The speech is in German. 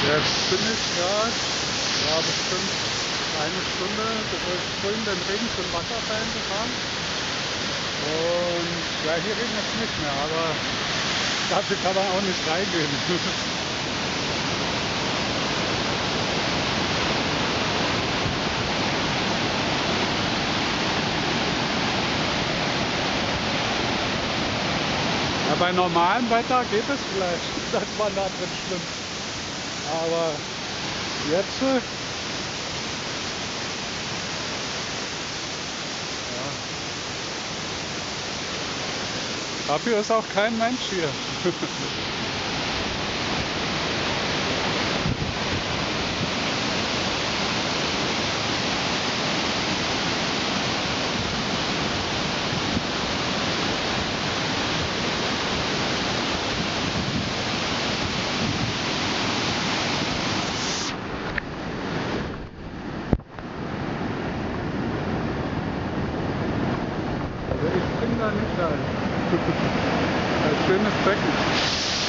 Jetzt bin ich gerade, ja bestimmt eine Stunde, bevor ich vorhin den Regen zum Wasserfall gefahren. Und ja, hier regnet es nicht mehr, aber dafür kann man auch nicht reingehen. Ja, bei normalem Wetter geht es vielleicht, dass man da drin schwimmt. Aber jetzt, ja, dafür ist auch kein Mensch hier. Also ich spring da nicht rein. Ein schönes Becken.